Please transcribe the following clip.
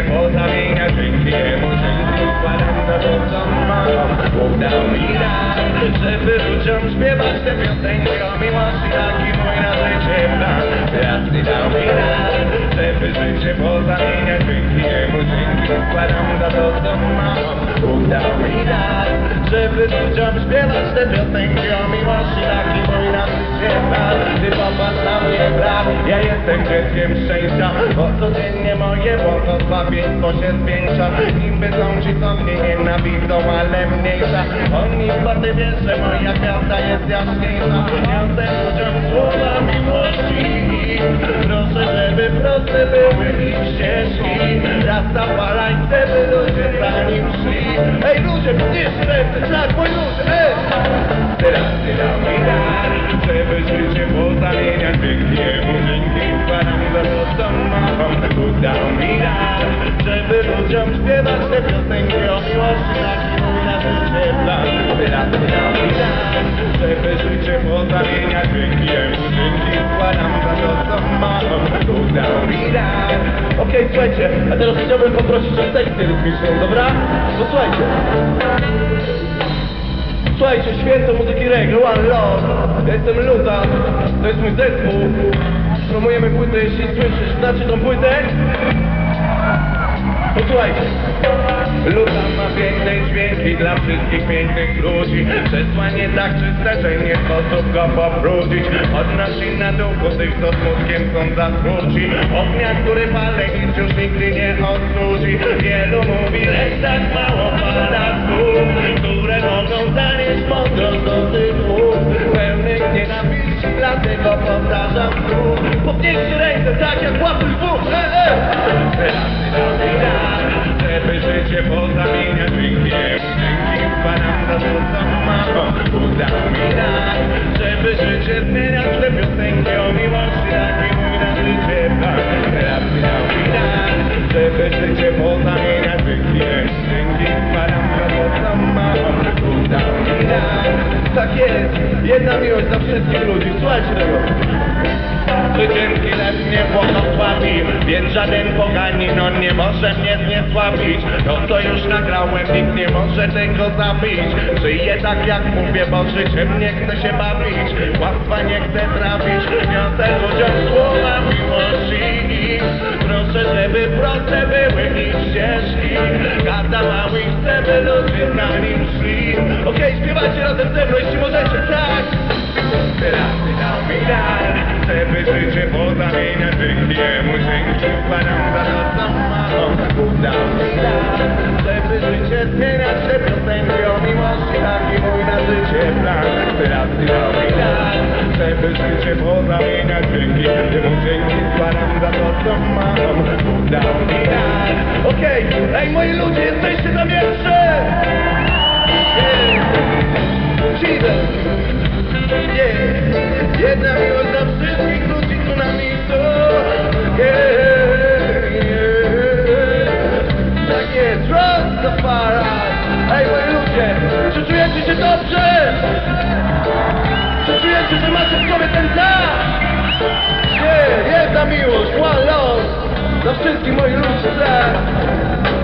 pozamienia, dzięki jemu dzięki składam za to, co mam. Bóg dał mi dar, żeby ludziom śpiewać te piosenki o miłości, taki mój na życie plan. Jasny dał mi dar, żeby życie pozamieniać, dzięki jemu dzięki składam za to, co mam. Bóg dał mi dar, żeby ludziom śpiewać te piosenki o miłości, taki mój na życie plan. Ty popatrz na mnie, brat, ja jestem dzieckiem szczęścia, bo codziennie moje błogosławieństwo się zwiększa. Niby są ci, co mnie nienawidzą, ale mniejsza. Oni po ty wiesz, że moja gwiazda jest jaśniejsza. Niosę ludziom słowa miłości, proszę, żeby proste były ich ścieżki. Rastafari chce, by ludzie za nim szli. Ej ludzie, podnieście ręce, tak, moi ludzie, ej! Teraz ty dał mi dar, żeby życie pozamieniać, dzięki jemu dzięki składam za to, co mam. Bóg dał mi dar, żeby ludziom śpiewać te piosenki o miłości, taki mój na życie plan. Teraz ty dał mi dar, żeby życie pozamieniać, dzięki jemu dzięki składam za to, co mam. Bóg dał mi dar. Okej, słuchajcie, a teraz chciałbym poprosić o sekcję rytmiczną, dobra? Posłuchajcie. Słuchajcie, święto muzyki reggae, One Love. Ja jestem Luda, to jest mój zespół. Promujemy płytę, jeśli słyszysz, znaczy tą płytę? Posłuchajcie. Luda ma piękne dźwięki dla wszystkich pięknych ludzi. Przesłanie tak czyste, że nie sposób go powrócić. Odnosi na duchu tych, co smutkiem są zasmuci. Ognia, który palę, nic już nigdy nie odnudzi. Wielu mówi, lecz tak mało pada słów, które mogą zanieść mądrość do tych słów pełnych nienawiści, dlatego powtarzam znów. Podnieście ręce tak jak łapy lwów. Teraz ty dał mi dar, żeby życie pozamieniać, dzięki jemu dzięki składam za to, co mam. Bóg dał mi dar, żeby życie zmieniać, te piosenki o miłości, taki mój na życie plan. Teraz ty dał mi dar, żeby życie pozamieniać, dzięki jemu dzięki składam za to, co mam. Bóg dał mi dar. Tak jest, jedna miłość dla wszystkich ludzi, słuchajcie tego. Zwycięski lew mnie błogosławi, więc żaden poganin on nie może mnie zniesławić. To co już nagrałem, nikt nie może tego zabić. Żyję tak jak mówię, bo życiem nie chcę się bawić. Kłamstwa nie chcę trafić, niosę ludziom słowa miłości. Proszę, żeby proste były ich ścieżki. Każda mały chce, by ludzie za nim szli. Okej, śpiewajcie razem ze mną, jeśli możecie, tak! Teraz ty dał mi dar, żeby życie pozamieniać, dzięki jemu dzięki składam za to, co mam. Bóg dał mi dar, żeby życie zmieniać, te piosenki o miłości, taki mój na życie plan. Teraz ty dał mi dar, żeby życie pozamieniać, dzięki jemu dzięki składam za to, co mam. Bóg dał mi dar. Okej, ej moi ludzie, jesteście na wietrze! Jedna miłość dla wszystkich ludzi tu na miejscu. Tak jest, Rastafari. Ej moi ludzie, czy czujecie się dobrze? Czy czujecie, że macie w sobie ten dar? Jedna miłość, One Love. Dla wszystkich moich ludzi, tak.